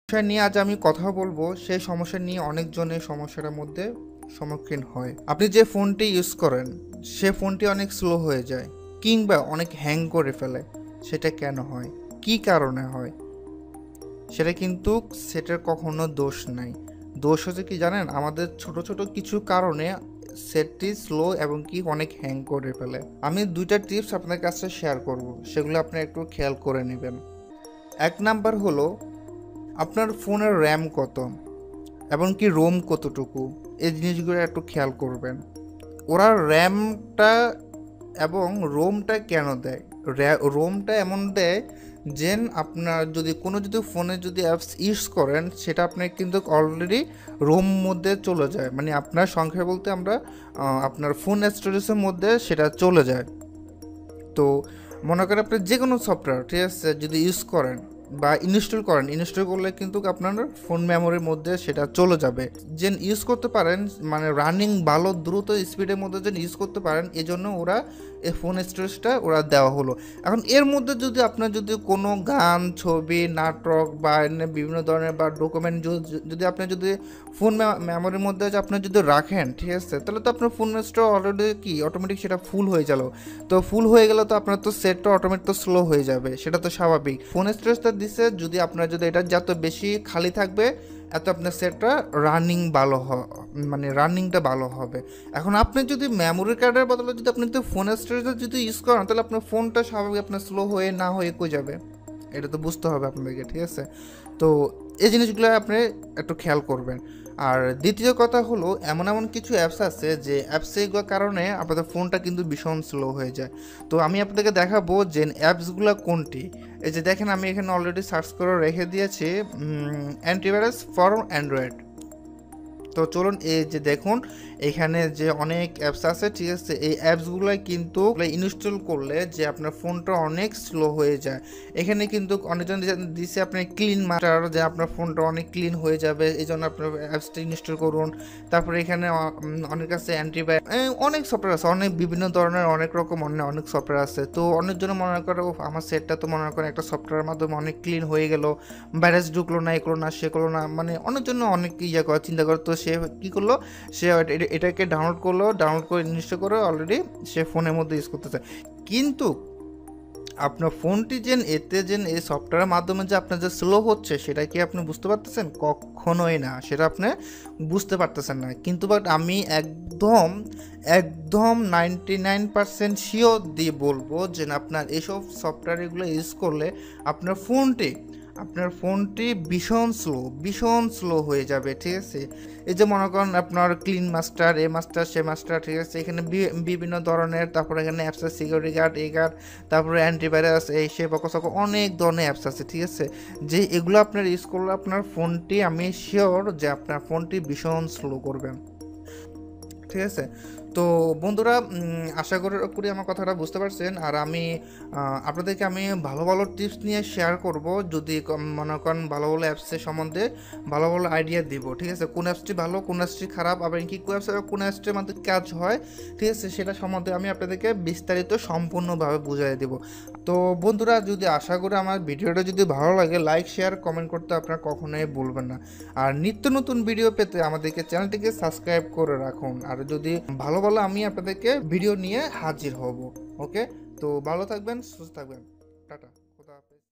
সমস্যা নিয়ে আজ আমি কথা বলবো, সেই সমস্যা নিয়ে অনেকজন এই সমস্যাটার মধ্যে সম্মুখীন হয়। আপনি যে ফোনটি ইউজ করেন সে ফোনটি অনেক স্লো হয়ে যায় কিংবা অনেক হ্যাং করে ফেলে। সেটা কেন হয়, কি কারণে হয়? সেটা কিন্তু সেটার কখনো দোষ নাই। দোষ হচ্ছে কি জানেন, আমাদের ছোট ছোট কিছু কারণে সেটটি স্লো এবং কি অনেক হ্যাং করে ফেলে। আমি দুইটা টিপস আপনার কাছে শেয়ার করব, সেগুলো আপনি একটু খেয়াল করে নেবেন। এক নাম্বার হলো, আপনার ফোনের র্যাম কত এবং কি রোম কতটুকু, এই জিনিসগুলো একটু খেয়াল করবেন। ওরা র্যামটা এবং রোমটা কেন দেয়? রোমটা এমন দেয় যে আপনার যদি ফোনে অ্যাপস ইউজ করেন, সেটা আপনার কিন্তু অলরেডি রোম মধ্যে চলে যায়, মানে আপনার সংখ্যা বলতে আমরা আপনার ফোন স্টোরেজের মধ্যে সেটা চলে যায়। তো মনে করেন আপনি যে কোনো সফটওয়্যার, ঠিক আছে, যদি ইউজ করেন বা ইনস্টল করলে কিন্তু আপনার ফোন মেমোরির মধ্যে সেটা চলে যাবে। যেন ইউজ করতে পারেন, মানে রানিং ভালো দ্রুত স্পিডের মধ্যে যেন ইউজ করতে পারেন, এই জন্য ওরা এই ফোন স্টোরেজটা ওরা দেওয়া হলো। এখন এর মধ্যে যদি আপনার কোনো গান, ছবি, নাটক বা বিভিন্ন ধরনের বা ডকুমেন্ট যদি আপনি ফোন মেমোরির মধ্যে আপনার রাখেন, ঠিক আছে, তাহলে তো আপনার ফোন স্টোর অলরেডি কি অটোমেটিক সেটা ফুল হয়ে গেল। তো ফুল হয়ে গেলে তো আপনার তো সেটটা অটোমেটিক তো স্লো হয়ে যাবে, সেটা তো স্বাভাবিক। ফোন স্টোরেজটা দিছে, আপনার এটা যত বেশি খালি থাকবে এত আপনার সেটটা মানে রানিংটা ভালো হবে। এখন আপনি যদি মেমোরি কার্ডের বদলে আপনি ফোন স্টোরেজটা ইউজ করেন, তাহলে আপনার ফোনটা স্বাভাবিক আপনার স্লো হয়ে না হয়ে কই যাবে, এটা তো বুঝতে হবে আপনাদেরকে, ঠিক আছে। তো এই জিনিসগুলো আপনি একটু খেয়াল করবেন। আর দ্বিতীয় কথা হলো, এমন এমন কিছু অ্যাপস আছে যে অ্যাপসের কারণে আপনাদের ফোনটা কিন্তু ভীষণ স্লো হয়ে যায়। তো আমি আপনাদেরকে দেখাবো যে অ্যাপসগুলো কোনটি। এই যে দেখেন, আমি এখানে অলরেডি সার্চ করে রেখে দিয়েছি অ্যান্টিভাইরাস ফর অ্যান্ড্রয়েড। তো চলুন, এই যে দেখুন এখানে যে অনেক অ্যাপস আছে, ঠিক আছে, এই অ্যাপসগুলো কিন্তু ইনস্টল করলে যে আপনার ফোনটা অনেক স্লো হয়ে যায়। এখানে কিন্তু অনেকজন দিচ্ছে আপনি ক্লিন মাস্টার, যে আপনার ফোনটা অনেক ক্লিন হয়ে যাবে, এই জন্য আপনার অ্যাপসটা ইনস্টল করুন। তারপরে এখানে অনেক আছে অ্যান্টিভাইরাস, অনেক সফটওয়্যার আছে, অনেক বিভিন্ন ধরনের অনেক রকম অনেক সফটওয়্যার আছে। তো অনেকজন মনে করে আমার সেটটা তো মনে করেন একটা সফটওয়্যারের মাধ্যমে অনেক ক্লিন হয়ে গেল, ভাইরাস ঢুকলো না, এগুলো না সেগুলো না, মানে অনেকজন অনেক করে চিন্তা করে। তো সে কী করলো, সে এটাকে ডাউনলোড করে ইনস্টল করে অলরেডি সে ফোনের মধ্যে ইউজ করতেছে। কিন্তু আপনার ফোনটি এই সফটওয়্যারের মাধ্যমে যে আপনার যে স্লো হচ্ছে, সেটা কি আপনি বুঝতে পারতেছেন? কখনোই না, সেটা আপনি বুঝতে পারতেছেন না। কিন্তু বাট আমি একদম একদম 99% শিওর দিয়ে বলবো যে আপনার এইসব সফটওয়্যারগুলো ইউজ করলে আপনার ফোনটি ভীষণ স্লো হয়ে যাবে, ঠিক আছে। এই যে মনে করেন আপনার ক্লিন মাস্টার, এ মাস্টার, সে মাস্টার, ঠিক আছে, এখানে বিভিন্ন ধরনের, তারপরে এখানে অ্যাপসের সিকিউরিটি গার্ড, এই গার্ড, তারপরে অ্যান্টিভাইরাস, এই সে বকসক অনেক ধরনের অ্যাপস আছে, ঠিক আছে, যে এগুলো আপনার ইউজ করলে আপনার ফোনটি, আমি শিওর যে আপনার ফোনটি ভীষণ স্লো করবে, ঠিক আছে। তো বন্ধুরা, আশা করি আমার কথাটা বুঝতে পারছেন। আর আমি আপনাদেরকে ভালো ভালো টিপস নিয়ে শেয়ার করব, যদি মনে করেন ভালো ভালো অ্যাপসের সম্বন্ধে ভালো ভালো আইডিয়া দিব, ঠিক আছে, কোন অ্যাপসটি ভালো, কোন অ্যাপসটি খারাপ, আবার কি কোন অ্যাপসটির মধ্যে কাজ হয়, ঠিক আছে, সেটা সম্বন্ধে আমি আপনাদেরকে বিস্তারিত সম্পূর্ণভাবে বুঝিয়ে দেব। তো বন্ধুরা, আশা করি আমার ভিডিওটা যদি ভালো লাগে, লাইক, শেয়ার, কমেন্ট করতে আপনারা কখনোই ভুলবেন না। আর নিত্য নতুন ভিডিও পেতে আমাদেরকে চ্যানেলটিকে সাবস্ক্রাইব করে রাখুন। আর যদি ভালো ভালো আমি আপনাদেরকে ভিডিও নিয়ে হাজির হব। ওকে, তো ভালো থাকবেন, সুস্থ থাকবেন, টাটা।